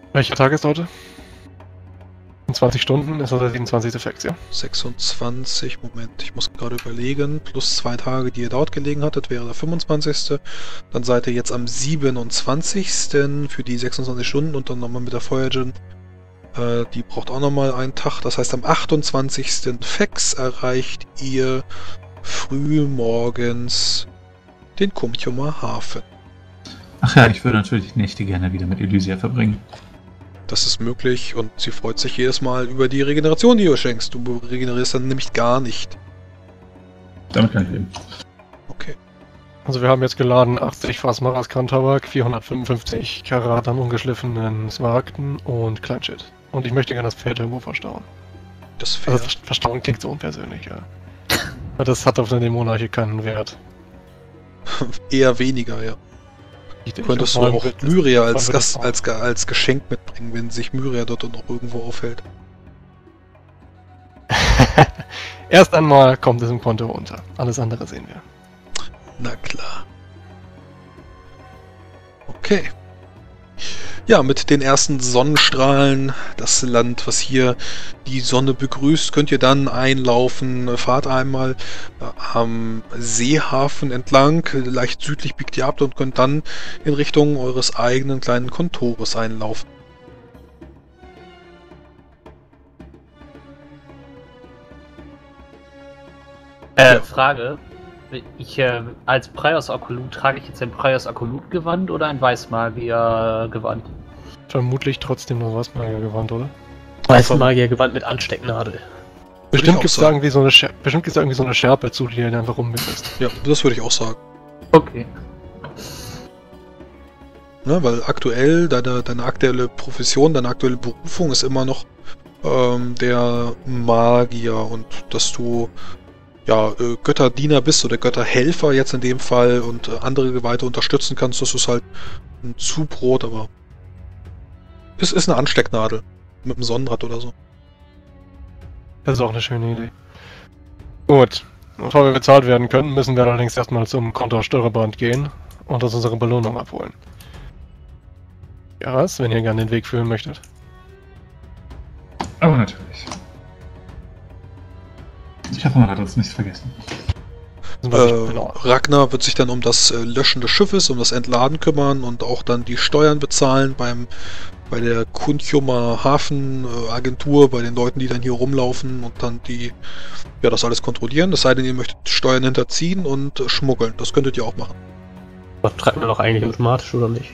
Welcher Tag ist heute? In 20 Stunden ist das der 27. Fix, ja? 26, Moment, ich muss gerade überlegen, plus 2 Tage, die ihr dort gelegen hattet, wäre der 25. Dann seid ihr jetzt am 27. für die 26 Stunden und dann nochmal mit der Voyager. Die braucht auch nochmal einen Tag, das heißt am 28. Fex erreicht ihr früh morgens den Kumchumer Hafen. Ach ja, ich würde natürlich die Nächte gerne wieder mit Elysia verbringen. Das ist möglich und sie freut sich jedes Mal über die Regeneration, die du schenkst. Du regenerierst dann nämlich gar nicht. Damit kann ich leben. Okay. Also wir haben jetzt geladen 80 Fass Maraskan-Tabak, 455 Karat an ungeschliffenen Smaragden und Kleinshit. Und ich möchte gerne das Pferd irgendwo verstauen. Das Pferd? Also verstauen klingt so unpersönlich, ja. Aber das hat auf der Dämonarche keinen Wert. Eher weniger, ja. Könntest du auch Myria als Geschenk mitbringen, wenn sich Myria dort noch irgendwo aufhält. Erst einmal kommt es im Konto runter. Alles andere sehen wir. Na klar. Okay. Ja, mit den ersten Sonnenstrahlen, das Land, was hier die Sonne begrüßt, könnt ihr dann einlaufen. Fahrt einmal am Seehafen entlang, leicht südlich biegt ihr ab und könnt dann in Richtung eures eigenen kleinen Kontores einlaufen. Frage. Als Praios Akolut trage ich jetzt ein Praios Akolut-Gewand oder ein Weißmagier-Gewand? Vermutlich trotzdem noch Weißmagier-Gewand, oder? Weißmagier-Gewand mit Anstecknadel. Bestimmt gibt es da irgendwie so eine Schärpe zu, die du einfach rumbindest. Ja, das würde ich auch sagen. Okay. Ne, weil aktuell, deine aktuelle Profession, deine aktuelle Berufung ist immer noch der Magier und dass du ja, Götterdiener bist oder Götterhelfer jetzt in dem Fall und andere Geweihte unterstützen kannst, das ist halt ein Zubrot, aber es ist eine Anstecknadel mit einem Sonnenrad oder so. Das ist auch eine schöne Idee. Gut, bevor wir bezahlt werden können, müssen wir allerdings erstmal zum Kontor Störrebrand gehen und uns unsere Belohnung abholen. Ja, was, wenn ihr gerne den Weg führen möchtet? Aber natürlich. Ich hoffe, man hat uns nichts vergessen. Ragnar wird sich dann um das Löschen des Schiffes, um das Entladen kümmern und auch dann die Steuern bezahlen bei der Kunchumer Hafenagentur, bei den Leuten, die dann hier rumlaufen und dann das alles kontrollieren. Das sei denn, ihr möchtet Steuern hinterziehen und schmuggeln. Das könntet ihr auch machen. Das treibt man doch eigentlich automatisch, oder nicht?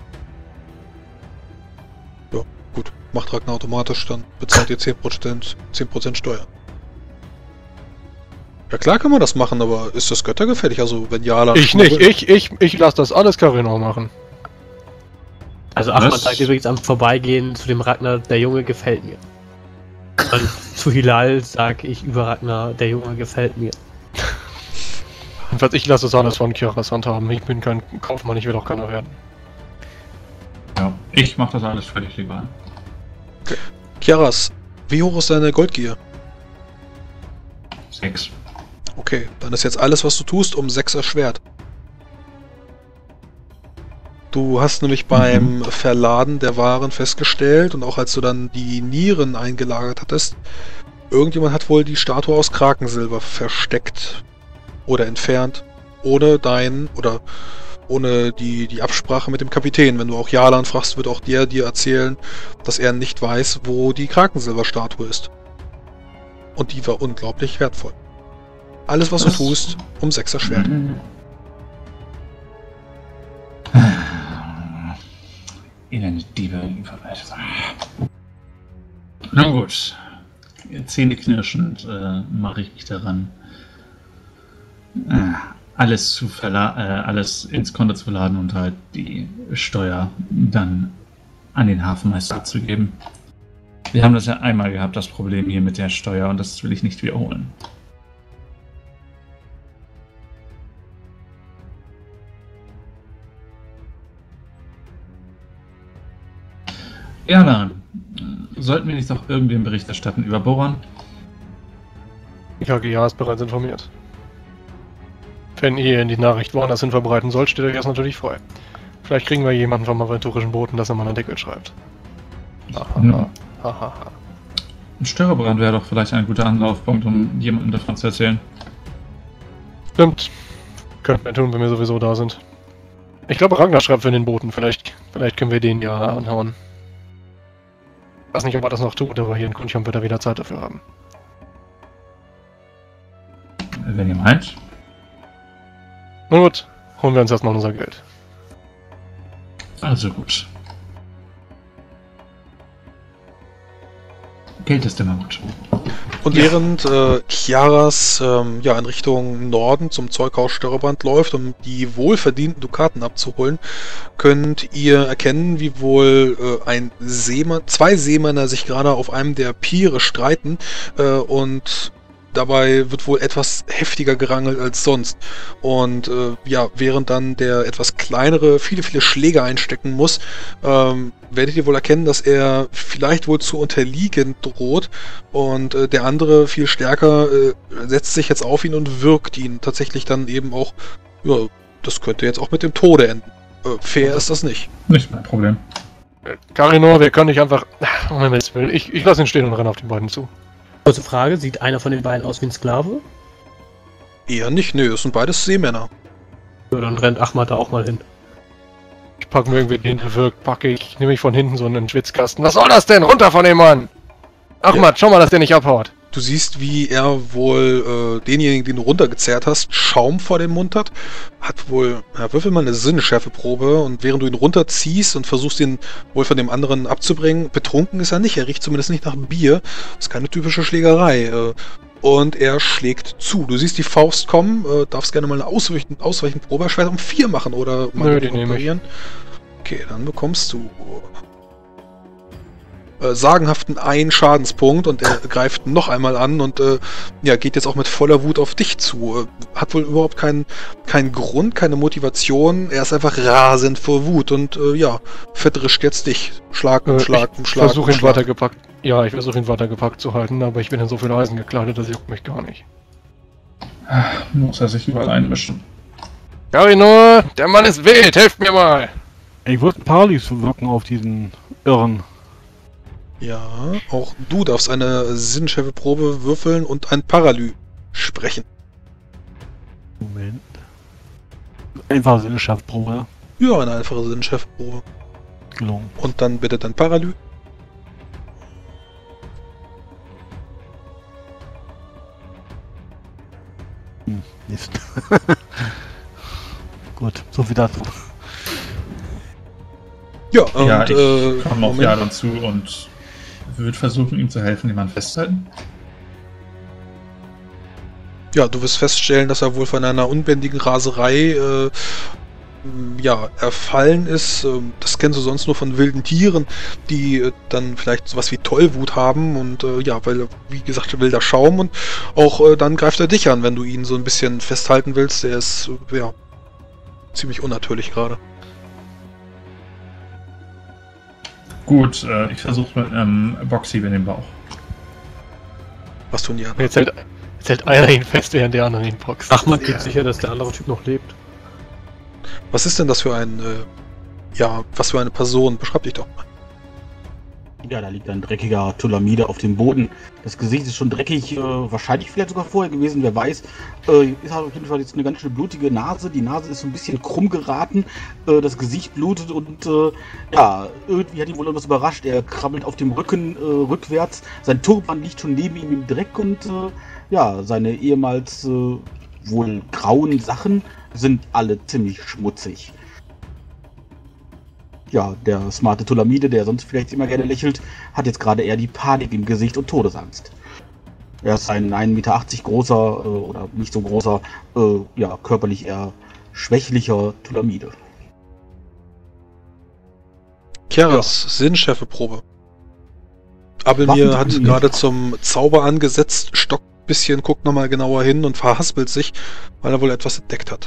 Ja, gut. Macht Ragnar automatisch, dann bezahlt ihr 10% Steuern. Ja klar kann man das machen, aber ist das göttergefällig? Also wenn Jala... Ich nicht, ich lasse das alles Carino machen. Also Achmed sagt übrigens am Vorbeigehen zu dem Ragnar, der Junge gefällt mir. Und zu Hilal sag ich über Ragnar, der Junge gefällt mir. Jedenfalls ich lasse das alles von Kiaras Hand haben. Ich bin kein Kaufmann, ich will auch keiner werden. Ja, ich mache das alles völlig legal. Okay. Kiaras, wie hoch ist deine Goldgier? 6. Okay, dann ist jetzt alles, was du tust, um 6 erschwert. Du hast nämlich beim Verladen der Waren festgestellt und auch als du dann die Nieren eingelagert hattest, irgendjemand hat wohl die Statue aus Krakensilber versteckt oder entfernt, ohne die Absprache mit dem Kapitän. Wenn du auch Jalan fragst, wird auch der dir erzählen, dass er nicht weiß, wo die Krakensilberstatue ist. Und die war unglaublich wertvoll. Alles, was du tust, um 6 erschwert. Elende Diebe verwaltet. Na gut. Zähneknirschend mache ich mich daran, alles ins Konto zu laden und halt die Steuer dann an den Hafenmeister zu geben. Wir haben das ja einmal gehabt, das Problem hier mit der Steuer, und das will ich nicht wiederholen. Ja, dann sollten wir nicht doch irgendwem Bericht erstatten über Boran? Die KGA ist bereits informiert. Wenn ihr die Nachricht woanders hin verbreiten sollt, steht euch das natürlich frei. Vielleicht kriegen wir jemanden vom aventurischen Boten, dass er mal einen Deckel schreibt. Hahaha. Ein Störerbrand wäre doch vielleicht ein guter Anlaufpunkt, um jemandem davon zu erzählen. Stimmt. Könnten wir tun, wenn wir sowieso da sind. Ich glaube, Ragnar schreibt für den Boten. Vielleicht können wir den ja anhauen. Ich weiß nicht, ob er das noch tut, aber hier in Kuncham wird er wieder Zeit dafür haben. Wenn ihr meint. Na gut, holen wir uns erstmal unser Geld. Also gut. Geld ist immer gut. Und während Chiaras in Richtung Norden zum Zeughaus Störrebrand läuft, um die wohlverdienten Dukaten abzuholen, könnt ihr erkennen, wie wohl zwei Seemänner sich gerade auf einem der Piere streiten und dabei wird wohl etwas heftiger gerangelt als sonst. Und während dann der etwas kleinere viele Schläge einstecken muss, werdet ihr wohl erkennen, dass er vielleicht wohl zu unterliegen droht. Und der andere viel stärker setzt sich jetzt auf ihn und wirkt ihn tatsächlich dann eben auch. Ja, das könnte jetzt auch mit dem Tode enden. Fair ist das nicht. Nicht mein Problem. Karinor, wir können nicht einfach... Ich lasse ihn stehen und renne auf die beiden zu. Kurze Frage, sieht einer von den beiden aus wie ein Sklave? Eher nicht, nö, es sind beides Seemänner. Ja, dann rennt Ahmad da auch mal hin. Ich packe mir irgendwie den, der wirkt, nehme ich von hinten so einen Schwitzkasten. Was soll das denn? Runter von dem Mann! Ahmad, schau mal, dass der nicht abhaut. Du siehst, wie er wohl denjenigen, den du runtergezerrt hast, Schaum vor dem Mund hat. Hat wohl, würfel mal eine Sinnesschärfeprobe und während du ihn runterziehst und versuchst ihn wohl von dem anderen abzubringen, betrunken ist er nicht. Er riecht zumindest nicht nach Bier. Das ist keine typische Schlägerei. Und er schlägt zu. Du siehst die Faust kommen, darfst gerne mal eine Ausweichenprobe Schwert um 4 machen oder mal Nö, die nehme ich. Okay, dann bekommst du sagenhaften 1 Schadenspunkt und er greift noch einmal an und geht jetzt auch mit voller Wut auf dich zu. Hat wohl überhaupt keinen Grund, keine Motivation. Er ist einfach rasend vor Wut und verdrischt jetzt dich. Schlag um Schlag um Schlag. Ich versuche ihn weitergepackt. Ja, ich versuche ihn weitergepackt zu halten, aber ich bin in so viel Eisen gekleidet, das juckt mich gar nicht. Muss er sich überall einmischen. Karinor, der Mann ist wild, helft mir mal! Ich würde Parlys wirken auf diesen Irren. Ja, auch du darfst eine Sinnschärfeprobe würfeln und ein Paralü sprechen. Moment. Einfach Sinnesschärfeprobe. Ja, eine einfache Sinnschärfeprobe. Gelungen. Und dann bitte dein Paralü. Mist. Gut, so viel dazu. Ja, und Ja, ich komme auf Jadon zu und würde versuchen, ihm zu helfen, jemanden festzuhalten. Ja, du wirst feststellen, dass er wohl von einer unbändigen Raserei erfallen ist. Das kennst du sonst nur von wilden Tieren, die dann vielleicht sowas wie Tollwut haben und weil, wie gesagt, wilder Schaum und auch dann greift er dich an, wenn du ihn so ein bisschen festhalten willst. Der ist, ziemlich unnatürlich gerade. Gut, ich versuche mit einem Boxhieb in den Bauch. Was tun die anderen? Jetzt hält einer ihn fest, während der andere ihn boxt. Ahmad geht sicher, dass der andere Typ noch lebt. Was ist denn das für ein, was für eine Person? Beschreib dich doch mal. Ja, da liegt ein dreckiger Tulamide auf dem Boden. Das Gesicht ist schon dreckig, wahrscheinlich vielleicht sogar vorher gewesen, wer weiß. Ist auf jeden Fall jetzt eine ganz schön blutige Nase. Die Nase ist so ein bisschen krumm geraten. Das Gesicht blutet und irgendwie hat ihn wohl irgendwas überrascht. Er krabbelt auf dem Rücken rückwärts. Sein Turban liegt schon neben ihm im Dreck und seine ehemals wohl grauen Sachen sind alle ziemlich schmutzig. Ja, der smarte Tulamide, der sonst vielleicht immer gerne lächelt, hat jetzt gerade eher die Panik im Gesicht und Todesangst. Er ist ein 1,80 Meter großer, oder nicht so großer, körperlich eher schwächlicher Tulamide. Keras, Sinnschärfeprobe. Abelmir hat gerade zum Zauber angesetzt, stockt ein bisschen, guckt nochmal genauer hin und verhaspelt sich, weil er wohl etwas entdeckt hat.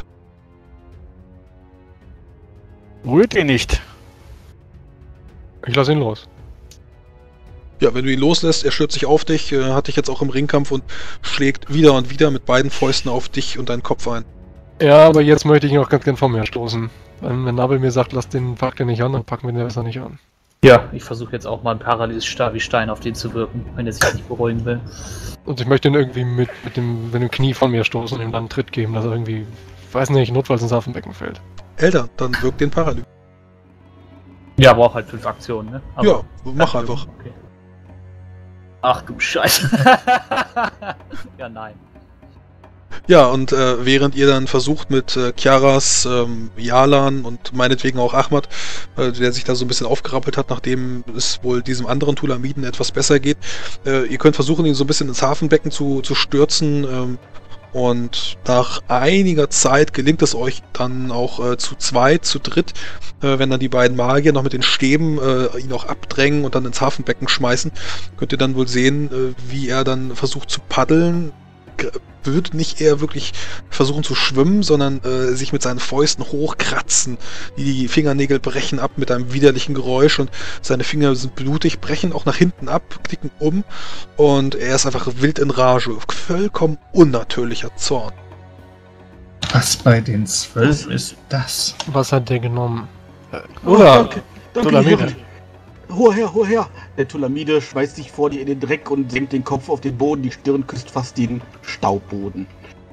Rührt ihr nicht. Ich lasse ihn los. Ja, wenn du ihn loslässt, er stürzt sich auf dich, hat dich jetzt auch im Ringkampf und schlägt wieder und wieder mit beiden Fäusten auf dich und deinen Kopf ein. Ja, aber jetzt möchte ich ihn auch ganz gern von mir stoßen. Wenn Nabel mir sagt, pack den nicht an, dann packen wir den besser nicht an. Ja, ich versuche jetzt auch mal ein Paralyse-Stein auf den zu wirken, wenn er sich nicht beruhigen will. Und ich möchte ihn irgendwie mit dem Knie von mir stoßen und ihm dann einen Tritt geben, dass er irgendwie, weiß nicht, notfalls ins Hafenbecken fällt. Eltern, dann wirkt den Paralyse. Ja, braucht halt 5 Aktionen, ne? Aber Ja, mach einfach. Okay. Ach du Scheiße. Ja, nein. Ja, und während ihr dann versucht mit Chiaras, Yalan und meinetwegen auch Ahmad, der sich da so ein bisschen aufgerappelt hat, nachdem es wohl diesem anderen Tulamiden etwas besser geht, ihr könnt versuchen, ihn so ein bisschen ins Hafenbecken zu stürzen, und nach einiger Zeit gelingt es euch dann auch zu zweit, zu dritt, wenn dann die beiden Magier noch mit den Stäben ihn auch abdrängen und dann ins Hafenbecken schmeißen, könnt ihr dann wohl sehen, wie er dann versucht zu paddeln. Würde nicht eher wirklich versuchen zu schwimmen, sondern sich mit seinen Fäusten hochkratzen. Die Fingernägel brechen ab mit einem widerlichen Geräusch und seine Finger sind blutig, brechen auch nach hinten ab, knicken um und er ist einfach wild in Rage. Vollkommen unnatürlicher Zorn. Was bei den 12 ist das? Was hat der genommen? Danke, Tulamide. Herren. Hoher Herr. Der Tulamide schmeißt sich vor dir in den Dreck und senkt den Kopf auf den Boden. Die Stirn küsst fast den Staubboden.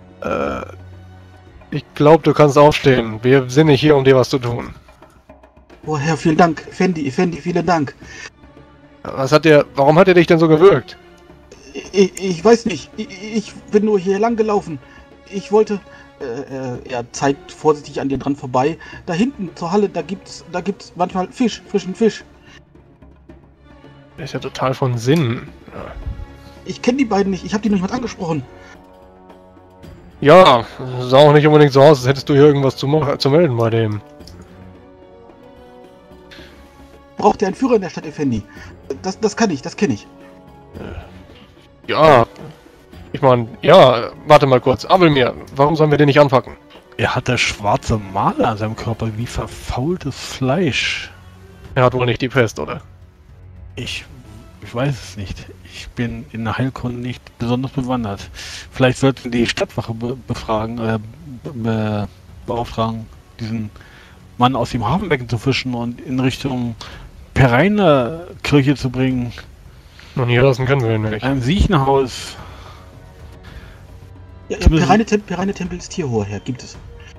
Ich glaube, du kannst aufstehen. Wir sind nicht hier, um dir was zu tun. Hoher Herr, vielen Dank. Fendi, vielen Dank. Warum hat er dich denn so gewürgt? Ich weiß nicht. Ich bin nur hier lang gelaufen. Ich wollte... er zeigt vorsichtig an dir dran vorbei. Da hinten zur Halle, da gibt's manchmal frischen Fisch. Ist ja total von Sinn. Ich kenne die beiden nicht. Ich habe die noch nicht mal angesprochen. Ja, sah auch nicht unbedingt so aus, als hättest du hier irgendwas zu melden bei dem. Braucht ihr einen Führer in der Stadt, Effendi? Das kenne ich. Ja, ich meine, ja, warte mal kurz. Abelmir, warum sollen wir den nicht anpacken? Er hat schwarze Male an seinem Körper, wie verfaultes Fleisch. Er hat wohl nicht die Pest, oder? Ich weiß es nicht. Ich bin in der Heilkunde nicht besonders bewandert. Vielleicht sollten wir die Stadtwache beauftragen, diesen Mann aus dem Hafenbecken zu fischen und in Richtung Pereiner Kirche zu bringen. Und hier lassen können wir ihn nicht. Ein Siechenhaus. Ja, Pereine Tempel ist hier, hoher Herr. Gibt es.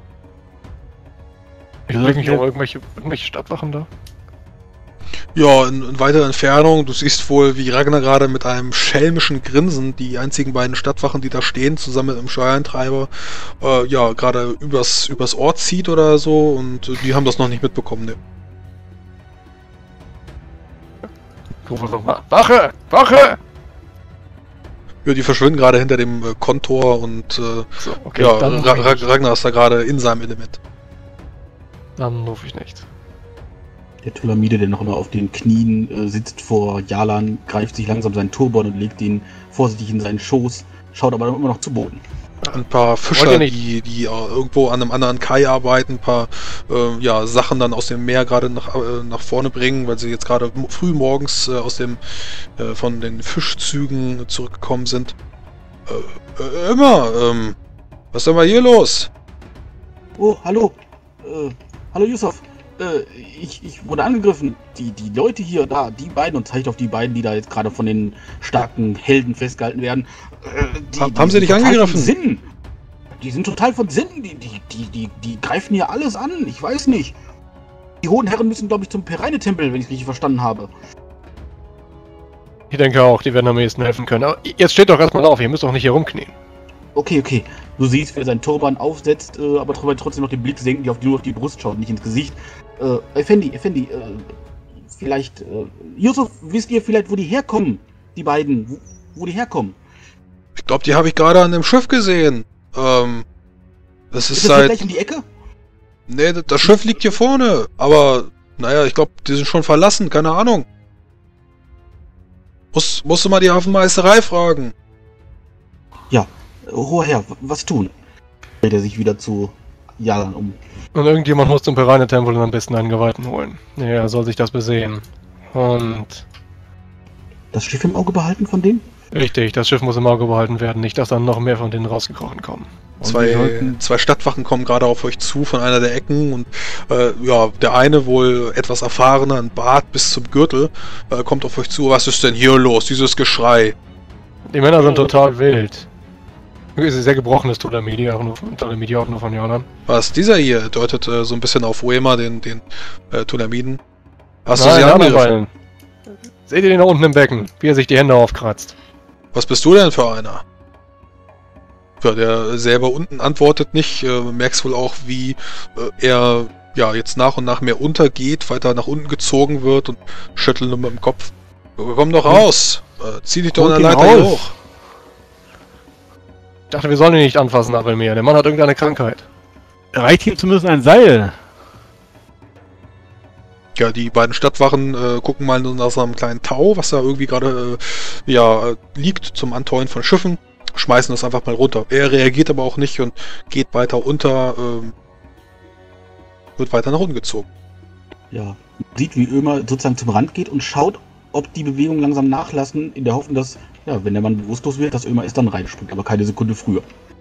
Ich sehe nicht irgendwelche Stadtwachen da. Ja, in weiterer Entfernung, du siehst wohl, wie Ragnar gerade mit einem schelmischen Grinsen die einzigen beiden Stadtwachen, die da stehen, zusammen mit dem Steuereintreiber, gerade übers Ort zieht oder so und die haben das noch nicht mitbekommen, ne. Wache! Wache! Ja, die verschwinden gerade hinter dem Kontor und So, okay, ja, dann Ragnar ist da gerade in seinem Element. Dann rufe ich nicht. Der Tulamide, der noch immer auf den Knien sitzt vor Yalan, greift sich langsam seinen Turban und legt ihn vorsichtig in seinen Schoß, schaut aber immer noch zu Boden. Ein paar Fischer, die irgendwo an einem anderen Kai arbeiten, ein paar Sachen dann aus dem Meer gerade nach vorne bringen, weil sie jetzt gerade früh morgens von den Fischzügen zurückgekommen sind. Was ist denn mal hier los? Oh, hallo. Hallo Yusuf. Ich wurde angegriffen. Die Leute hier, da, die beiden, und zeigt auf die beiden, die da jetzt gerade von den starken Helden festgehalten werden. Haben sie dich angegriffen? Sinn. Die sind total von Sinnen. Die greifen hier alles an. Ich weiß nicht. Die hohen Herren müssen, glaube ich, zum Pereine-Tempel, wenn ich es richtig verstanden habe. Ich denke auch, die werden am ehesten helfen können. Aber jetzt steht doch erstmal auf, ihr müsst doch nicht hier rumknien. Okay. Du siehst, wie er seinen Turban aufsetzt, aber trotzdem noch den Blick senken, die nur auf die Brust schaut, nicht ins Gesicht. Effendi, vielleicht, Yusuf, wisst ihr vielleicht, wo die herkommen? Die beiden, wo die herkommen? Ich glaube, die habe ich gerade an dem Schiff gesehen. Das ist das gleich um die Ecke? Nee, das Schiff liegt hier vorne. Aber, naja, ich glaube, die sind schon verlassen, keine Ahnung. Musst du mal die Hafenmeisterei fragen. Ja, hoher Herr, was tun? Dreht er sich wieder zu Yalan um. Und irgendjemand muss zum Pereine-Tempel und am besten einen Geweihten holen. Ja, er soll sich das besehen. Und... Das Schiff im Auge behalten von denen? Richtig, das Schiff muss im Auge behalten werden, nicht, dass dann noch mehr von denen rausgekrochen kommen. Zwei Stadtwachen kommen gerade auf euch zu von einer der Ecken und ja, der eine wohl etwas erfahrener, ein Bart bis zum Gürtel, kommt auf euch zu. Was ist denn hier los? Dieses Geschrei. Die Männer sind total wild. Es ist sehr gebrochenes Tulamidi, auch nur von Jordan. Was, dieser hier deutet so ein bisschen auf Uema, den Tulamiden. Hast du Nein, sie angegriffen? angreifen? Seht ihr den da unten im Becken, wie er sich die Hände aufkratzt? Was bist du denn für einer? Ja, der selber unten antwortet nicht. Merkst wohl auch, wie er ja jetzt nach und nach mehr untergeht, weiter nach unten gezogen wird und schüttelt nur mit dem Kopf. Komm doch raus! Zieh dich doch an der Leiter hier hoch! Ich dachte, wir sollen ihn nicht anfassen, Abelmir. Der Mann hat irgendeine Krankheit. Reicht ihm zumindest ein Seil. Ja, die beiden Stadtwachen gucken mal nach so einem kleinen Tau, was da irgendwie gerade liegt zum Anteuen von Schiffen. Schmeißen das einfach mal runter. Er reagiert aber auch nicht und geht weiter unter, wird weiter nach unten gezogen. Ja, sieht, wie Ömer sozusagen zum Rand geht und schaut, ob die Bewegungen langsam nachlassen, in der Hoffnung, dass, ja, wenn der Mann bewusstlos wird, dass Ömer es dann reinspringt, aber keine Sekunde früher.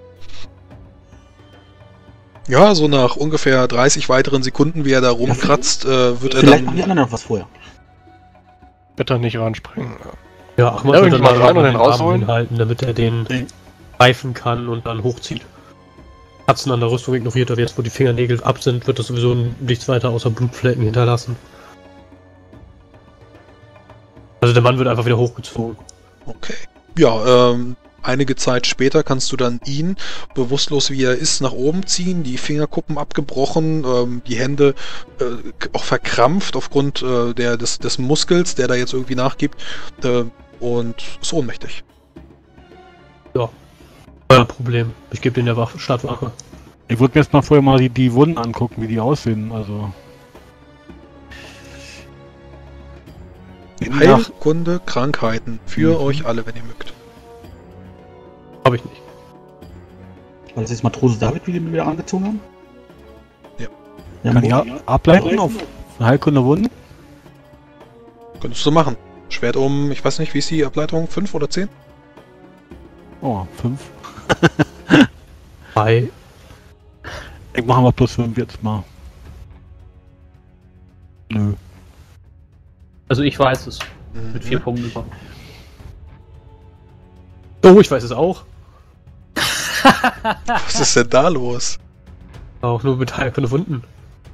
Ja, so nach ungefähr 30 weiteren Sekunden, wie er da rumkratzt, wird er Vielleicht dann... machen die anderen noch was vorher. Bitte nicht ranspringen. Ja, ach, man sollte mal rein und den rausholen, hinhalten, damit er den greifen kann und dann hochzieht. Katzen an der Rüstung ignoriert, aber jetzt, wo die Fingernägel ab sind, wird das sowieso nichts weiter außer Blutflecken hinterlassen. Also der Mann wird einfach wieder hochgezogen. Okay. Ja, einige Zeit später kannst du dann ihn, bewusstlos wie er ist, nach oben ziehen, die Fingerkuppen abgebrochen, die Hände auch verkrampft aufgrund des Muskels, der da jetzt irgendwie nachgibt, und ist ohnmächtig. Ja, kein Problem. Ich gebe den der Stadtwache. Ich würde mir jetzt mal vorher mal die Wunden angucken, wie die aussehen. Also. Heilkunde, Krankheiten. Für euch alle, wenn ihr mögt. Habe ich nicht. Weil das jetzt Matrose David wieder angezogen haben? Ja. Kann ich ableiten auf Heilkunde Wunden? Könntest du machen. Schwert ich weiß nicht, wie ist die Ableitung? 5 oder 10? Oh, 5. 3. Ich mache mal plus 5 jetzt mal. Nö. Also ich weiß es. Mit 4 Punkten bekommen. Oh, ich weiß es auch. Was ist denn da los? Auch nur mit Heilkunde Wunden.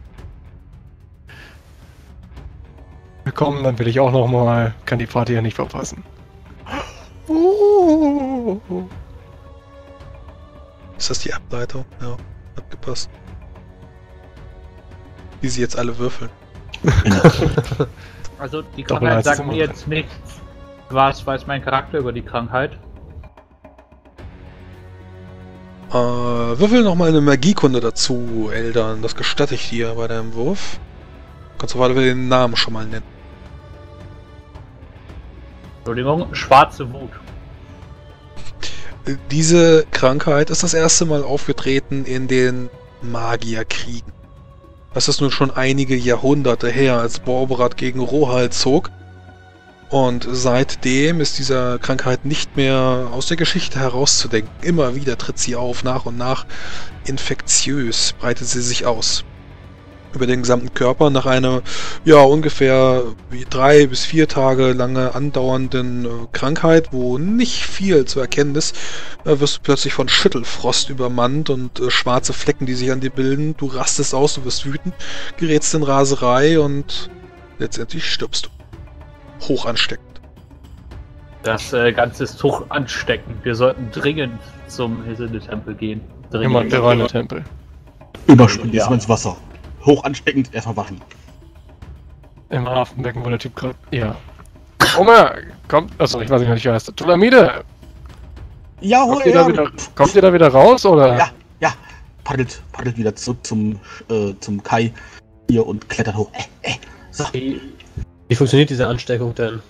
Willkommen, dann will ich auch noch mal. Kann die Party ja nicht verpassen. Ist das die Ableitung? Ja, hat gepasst. Wie sie jetzt alle würfeln. Also die Doch, Krankheit nein, sagt das mir ist jetzt nichts. Was weiß mein Charakter über die Krankheit? Würfel nochmal eine Magiekunde dazu, Eldan. Das gestatte ich dir bei deinem Wurf. Kannst du weiter den Namen schon mal nennen. Entschuldigung, schwarze Wut. Diese Krankheit ist das erste Mal aufgetreten in den Magierkriegen. Das ist nun schon einige Jahrhunderte her, als Borberat gegen Rohal zog. Und seitdem ist diese Krankheit nicht mehr aus der Geschichte herauszudenken. Immer wieder tritt sie auf, nach und nach infektiös breitet sie sich aus. Über den gesamten Körper nach einer, ja, ungefähr 3 bis 4 Tage lange andauernden Krankheit, wo nicht viel zu erkennen ist, wirst du plötzlich von Schüttelfrost übermannt und schwarze Flecken, die sich an dir bilden. Du rastest aus, du wirst wütend, gerätst in Raserei und letztendlich stirbst du. Hoch ansteckend. Das Ganze ist hoch ansteckend. Wir sollten dringend zum Hesinde-Tempel gehen. Immer der reine Tempel. Überspringen jetzt mal ins Wasser. Hoch ansteckend, erstmal waschen. Im Hafenbecken, wo der Typ gerade. Ja. Oma, kommt. Achso, ich weiß nicht, wie er heißt. Tulamide! Ja, hol Kommt ihr da wieder raus, oder? Ja. Paddelt wieder zurück zum Kai hier und klettert hoch. So. Wie funktioniert diese Ansteckung denn?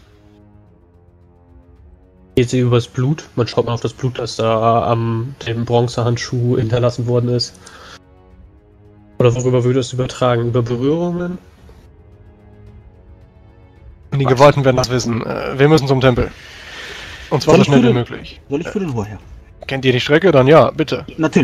Geht sie übers Blut? Man schaut mal auf das Blut, das da am dem Bronzehandschuh hinterlassen worden ist. Oder worüber würde es übertragen? Über Berührungen? Die Gewollten werden das wissen. Wir müssen zum Tempel. Und zwar so schnell wie möglich. Soll ich für den vorher? Kennt ihr die Strecke? Dann ja, bitte. Natürlich.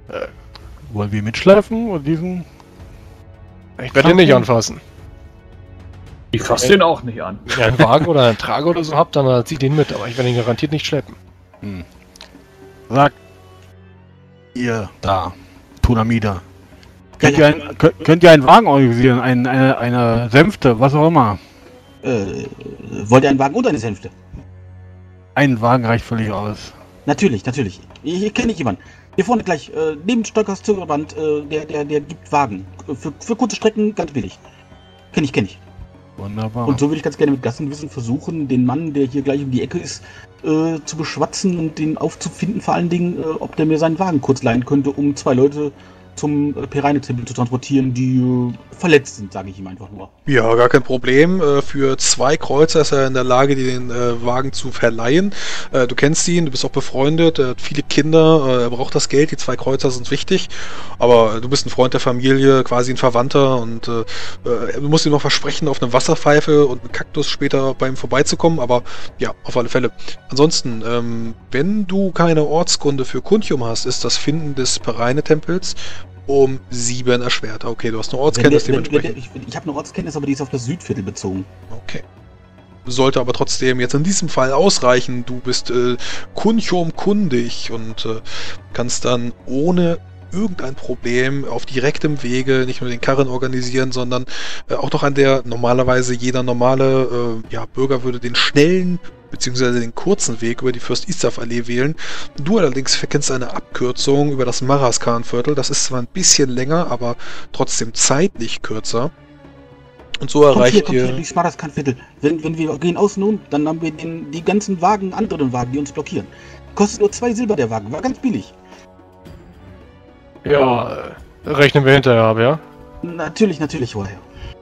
Wollen wir mitschleifen und diesen... Ich werde ihn nicht anfassen. Ich fasse den auch nicht an. Wenn ihr einen Wagen oder einen Trage oder so habt, dann zieht ihn mit, aber ich werde ihn garantiert nicht schleppen. Sagt ihr da, Tulamida. Könnt ihr einen Wagen organisieren? Eine Sänfte, was auch immer. Wollt ihr einen Wagen und eine Sänfte? Ein Wagen reicht völlig aus. Natürlich. Ich kenne jemanden. Hier vorne gleich, neben Stockers Zuckerband, der gibt Wagen. Für kurze Strecken ganz billig. Kenn ich. Wunderbar. Und so würde ich ganz gerne mit Gassenwissen versuchen, den Mann, der hier gleich um die Ecke ist, zu beschwatzen und den aufzufinden, vor allen Dingen, ob der mir seinen Wagen kurz leihen könnte, um 2 Leute zum Pereine-Tempel zu transportieren, die verletzt sind, sage ich ihm einfach nur. Ja, gar kein Problem. Für 2 Kreuzer ist er in der Lage, dir den Wagen zu verleihen. Du kennst ihn, du bist auch befreundet, er hat viele Kinder, er braucht das Geld, die 2 Kreuzer sind wichtig, aber du bist ein Freund der Familie, quasi ein Verwandter und du musst ihm noch versprechen, auf eine Wasserpfeife und einen Kaktus später bei ihm vorbeizukommen, aber ja, auf alle Fälle. Ansonsten, wenn du keine Ortskunde für Kuntium hast, ist das Finden des Pereine-Tempels um 7 erschwert. Okay, du hast eine Ortskenntnis dementsprechend. Ich habe eine Ortskenntnis, aber die ist auf das Südviertel bezogen. Okay. Sollte aber trotzdem jetzt in diesem Fall ausreichen. Du bist Kuntium kundig und kannst dann ohne irgendein Problem auf direktem Wege nicht nur den Karren organisieren, sondern auch noch an der normalerweise jeder normale Bürger würde den schnellen beziehungsweise den kurzen Weg über die Fürst-Istaf-Allee wählen. Du allerdings verkennst eine Abkürzung über das Maraskan-Viertel. Das ist zwar ein bisschen länger, aber trotzdem zeitlich kürzer. Und so erreicht ihr... Kommt hier, Maraskan-Viertel. Wenn wir gehen außen um, dann haben wir die ganzen anderen Wagen, die uns blockieren. Kostet nur 2 Silber der Wagen, war ganz billig. Ja, rechnen wir hinterher ab, ja? Natürlich, vorher.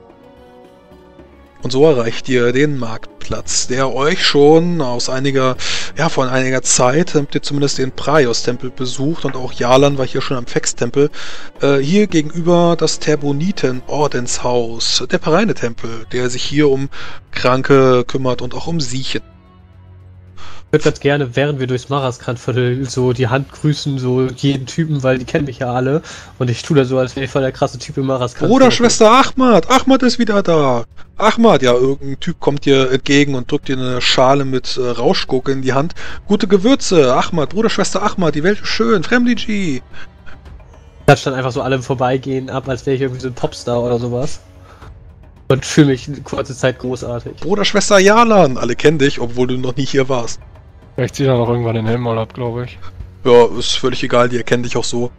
Und so erreicht ihr den Marktplatz, der euch schon vor einiger Zeit, habt ihr zumindest den Praios-Tempel besucht und auch Jalan war hier schon am Fex-Tempel. Hier gegenüber das Terboniten-Ordenshaus, der Pereine-Tempel, der sich hier um Kranke kümmert und auch um Siechen. Ich würde ganz gerne, während wir durchs Maraskan-Viertel so die Hand grüßen, so jeden Typen, weil die kennen mich ja alle. Und ich tue da so, als wäre ich voll der krasse Typ im Maraskan. Bruder, Schwester Ahmad! Ahmad ist wieder da! Ahmad, ja, irgendein Typ kommt dir entgegen und drückt dir eine Schale mit Rauschgurke in die Hand. Gute Gewürze! Ahmad, Bruder, Schwester Ahmad, die Welt ist schön! Fremdiji! Klatsch dann einfach so alle im Vorbeigehen ab, als wäre ich irgendwie so ein Popstar oder sowas. Und fühle mich eine kurze Zeit großartig. Bruder, Schwester Jalan! Alle kennen dich, obwohl du noch nie hier warst. Vielleicht zieht er noch irgendwann den Helm mal ab, glaube ich. Ja, ist völlig egal, die erkennen dich auch so.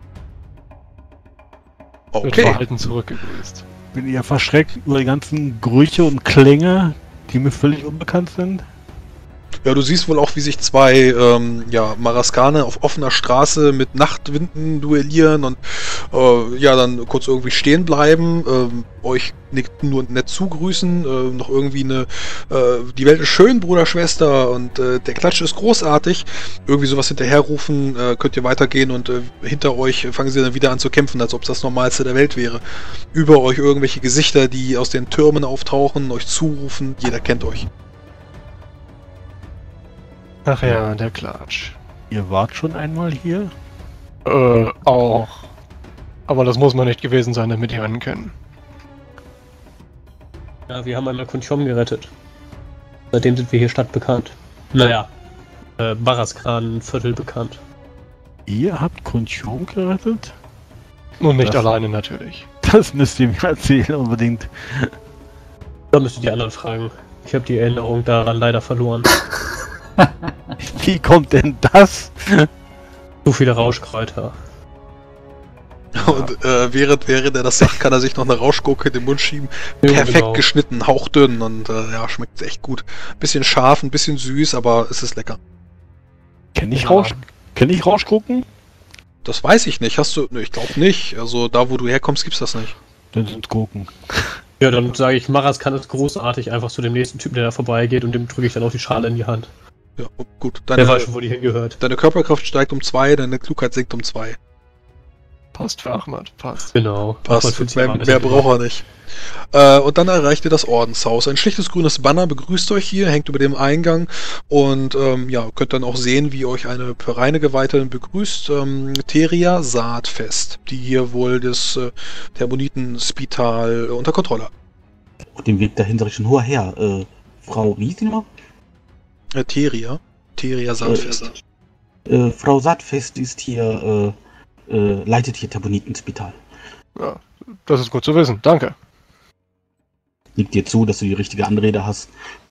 Wird verhalten zurückgegrüßt. Bin ihr verschreckt über die ganzen Gerüche und Klänge, die mir völlig unbekannt sind? Ja, du siehst wohl auch, wie sich 2 Maraskaner auf offener Straße mit Nachtwinden duellieren und dann kurz irgendwie stehen bleiben, euch nur nett zugrüßen, noch irgendwie die Welt ist schön, Bruder, Schwester und der Klatsch ist großartig. Irgendwie sowas hinterherrufen, könnt ihr weitergehen und hinter euch fangen sie dann wieder an zu kämpfen, als ob es das Normalste der Welt wäre. Über euch irgendwelche Gesichter, die aus den Türmen auftauchen, euch zurufen, jeder kennt euch. Ach ja, der Klatsch. Ihr wart schon einmal hier? Auch. Aber das muss man nicht gewesen sein, damit die rennen können. Ja, wir haben einmal Kuntium gerettet. Seitdem sind wir hier stadtbekannt. Naja, Maraskan-Viertel bekannt. Ihr habt Kuntium gerettet? Und nicht alleine natürlich. Das müsst ihr mir erzählen, unbedingt. Da müsst ihr die anderen fragen. Ich habe die Erinnerung daran leider verloren. Wie kommt denn das? So viele Rauschkräuter. Und während er das sagt, kann er sich noch eine Rauschgurke in den Mund schieben. Ja, Perfekt genau. geschnitten, hauchdünn und schmeckt echt gut. Bisschen scharf, ein bisschen süß, aber es ist lecker. Kenn ich Rauschgurken? Das weiß ich nicht. Hast du? Ne, ich glaube nicht. Also da, wo du herkommst, gibt's das nicht. Dann sind Gurken. Ja, dann sage ich, Maraskan ist großartig, einfach zu dem nächsten Typen, der da vorbeigeht, und dem drücke ich dann auch die Schale in die Hand. Ja, gut. Der weiß schon, wo die hingehört. Deine Körperkraft steigt um 2, deine Klugheit sinkt um 2. Passt für Ahmad, passt. Genau. Passt, mehr braucht er nicht. Und dann erreicht ihr das Ordenshaus. Ein schlichtes grünes Banner begrüßt euch hier, hängt über dem Eingang und könnt dann auch sehen, wie euch eine Pereine Geweihte begrüßt. Teria Saatfest, die hier wohl das Termoniten-Spital unter Kontrolle hat. Auf dem Weg dahin sag ich schon, hoher Herr, Frau, wie hieß die nochmal? Teria Saatfest. Frau Saatfest ist hier, leitet hier Termoniten-Spital. Ja, das ist gut zu wissen, danke. Liegt dir zu, dass du die richtige Anrede hast.